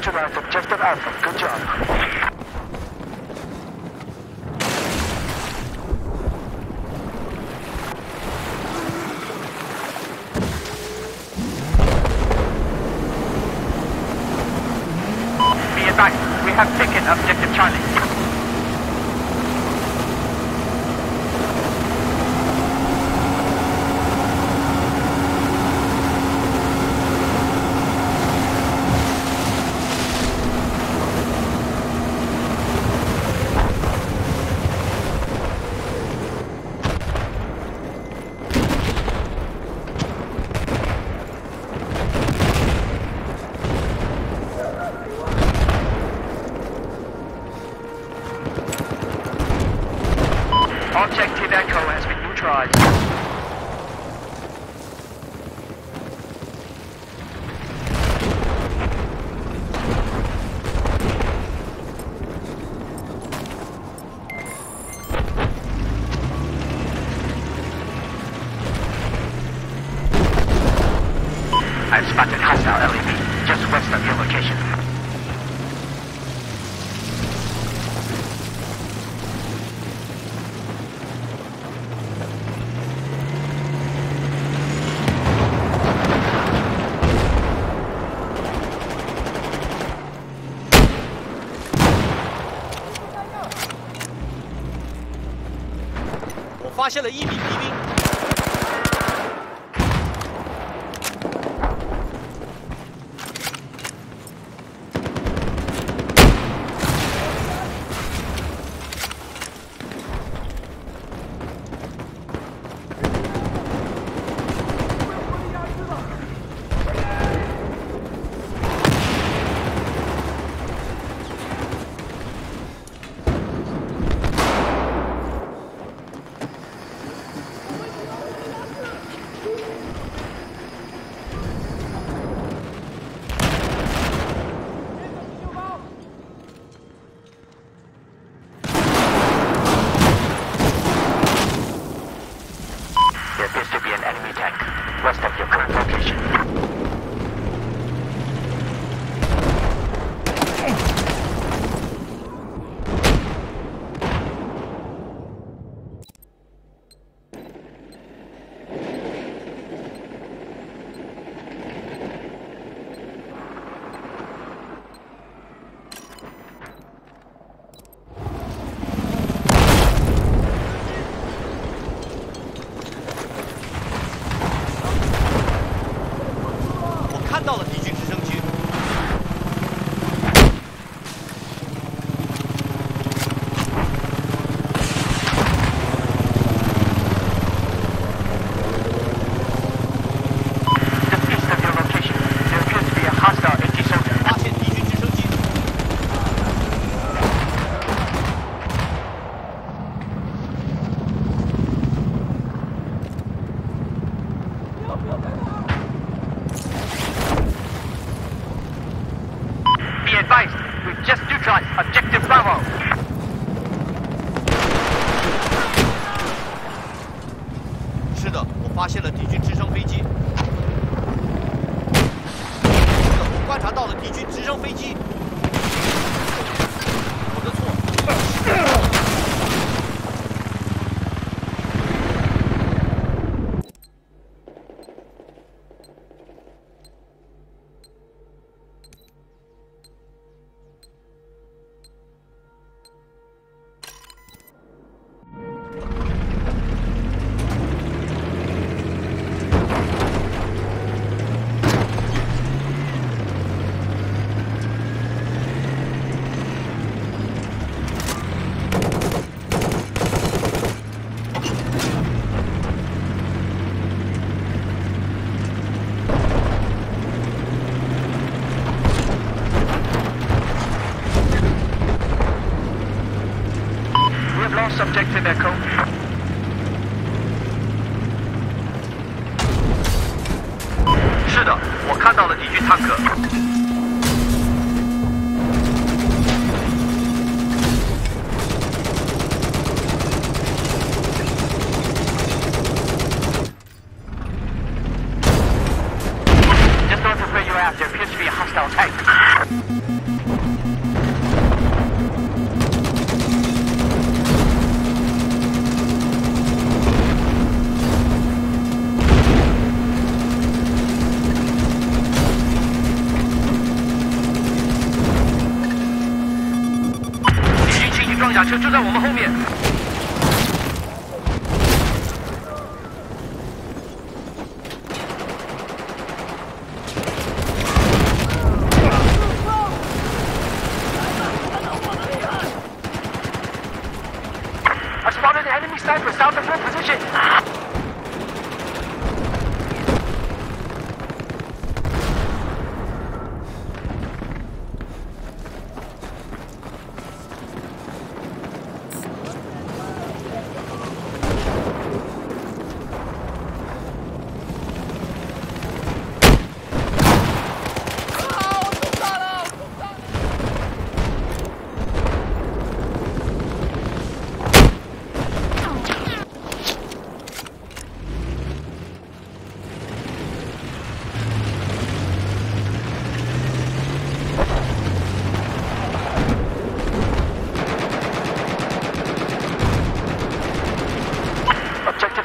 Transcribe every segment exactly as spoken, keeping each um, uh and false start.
neutralized objective Alpha. Good job. Be advised, we have taken objective Charlie. Objective Echo has been neutralized. I've spotted hostile L E V just west of your location. 我发现了一名敌兵。 There appears to be an enemy tank west of your current location. Be advised, we've just neutralized objective Bravo. 是的，我发现了敌军直升飞机。是的，我观察到了敌军直升飞机。我的错。 Subjective Echo. 是的，我看到了敌军坦克。Just north of where you're at, there appears to be a hostile tank.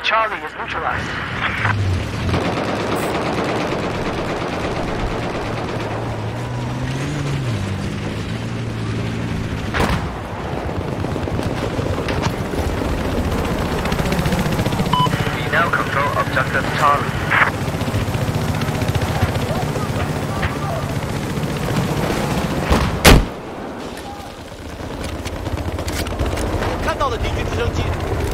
Charlie is neutralized. We now control objective Charlie. 看到了敌军直升机。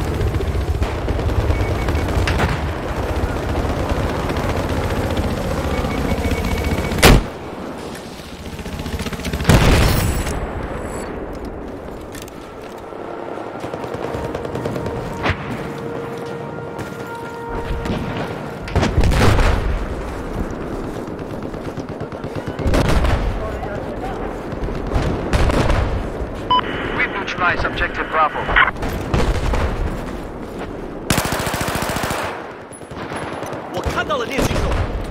Neutralize objective Bravo. 我看到了练习手。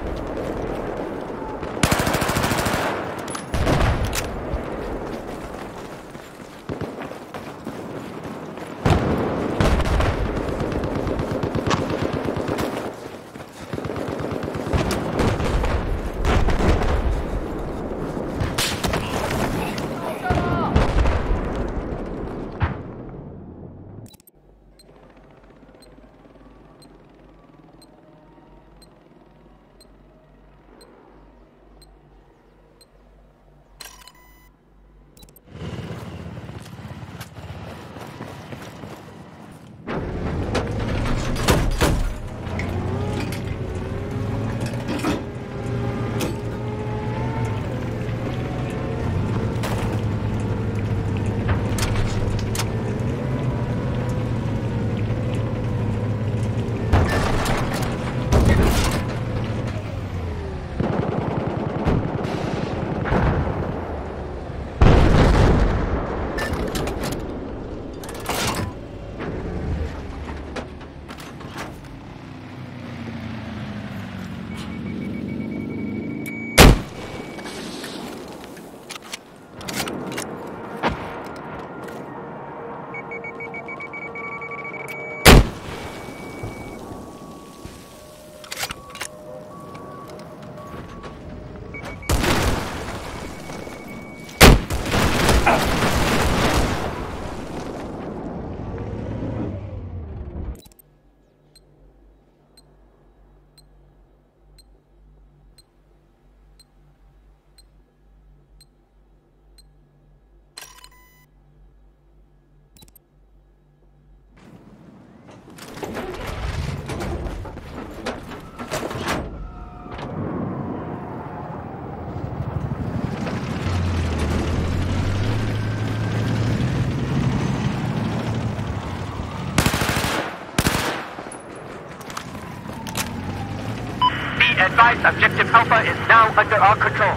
Advised, objective Alpha is now under our control.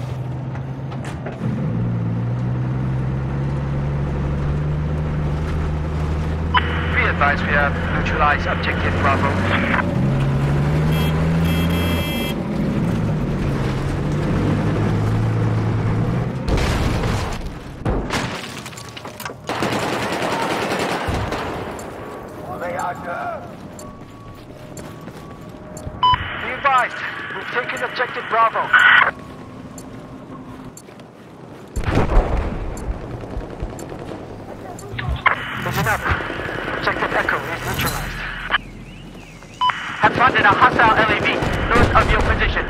Be advised, we have neutralized objective Bravo. We've taken objective Bravo. There's enough. Objective Echo is neutralized. Have spotted a hostile L A V north of your position.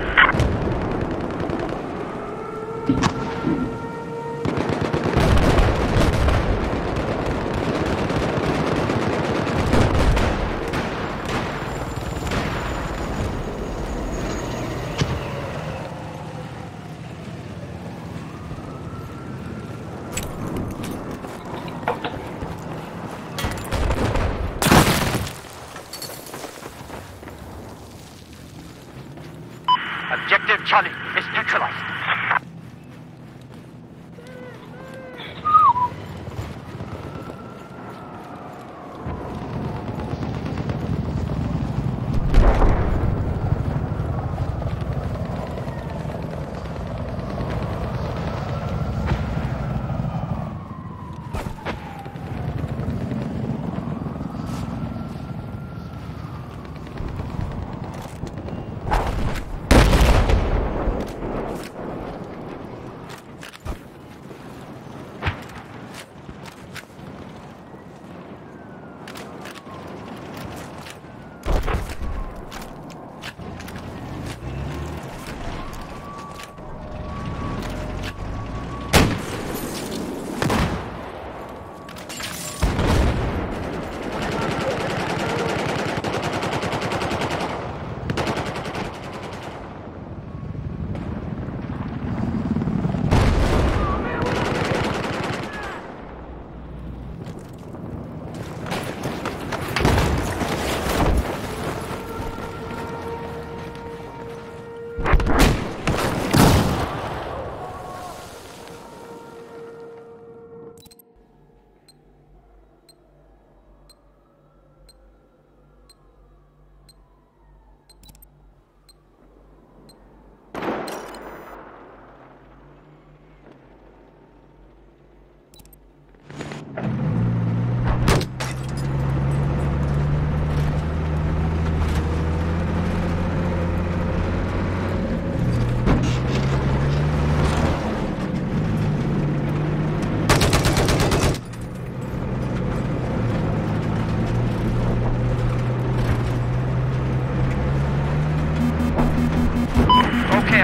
Objective Charlie is neutralized.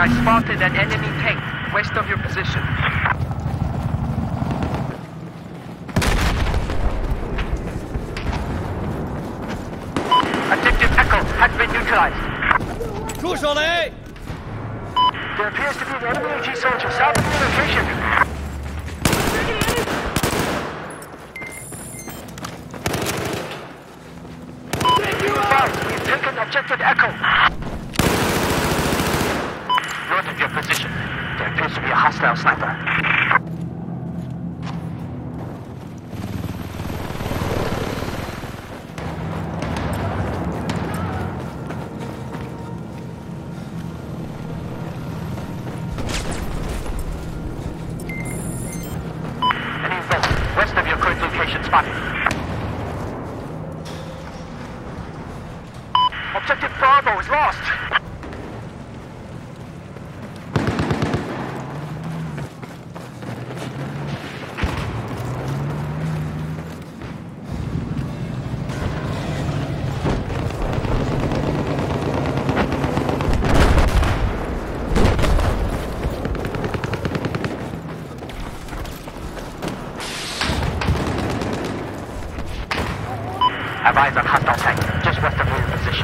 spotted an enemy tank west of your position. Objective Echo has been neutralized. 住手雷！ There appears to be an enemy A G soldier south of your location. Be advised, we've taken Objective Echo. North of your position, there appears to be a hostile sniper. West of your current location spotted. Objective Bravo is lost. Have eyes on hostile tank, just west of your position.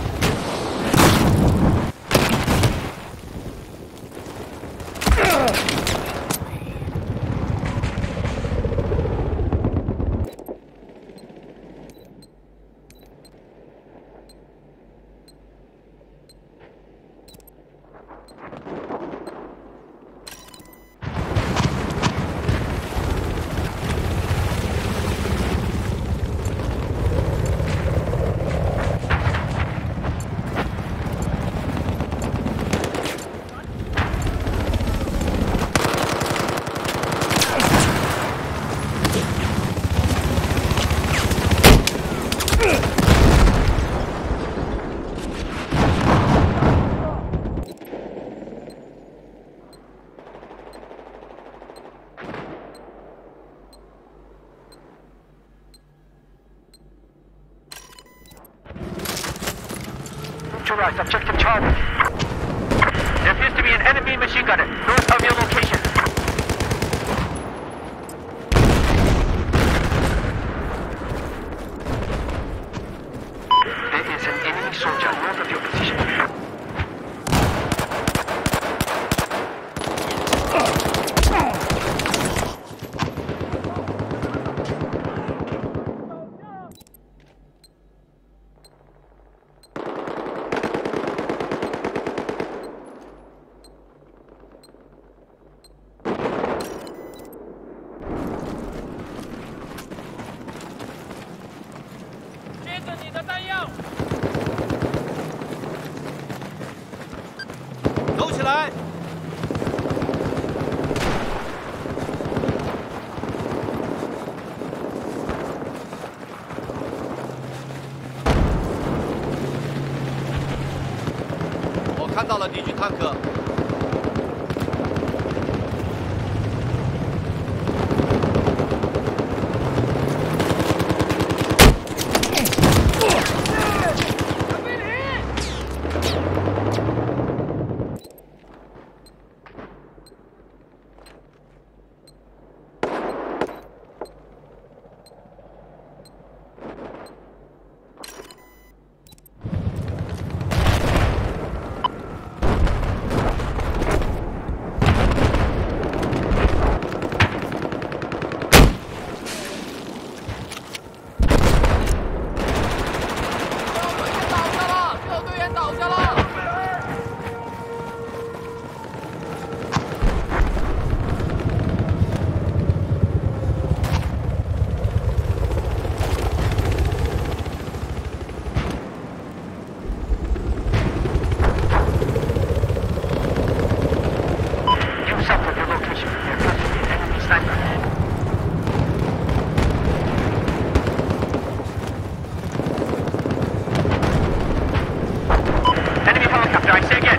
Neutralized Objective Charlie. There appears to be an enemy machine gunner north of your location. There is an enemy soldier north of your position. 走起来！我看到了敌军坦克。Enemy helicopter, I say again.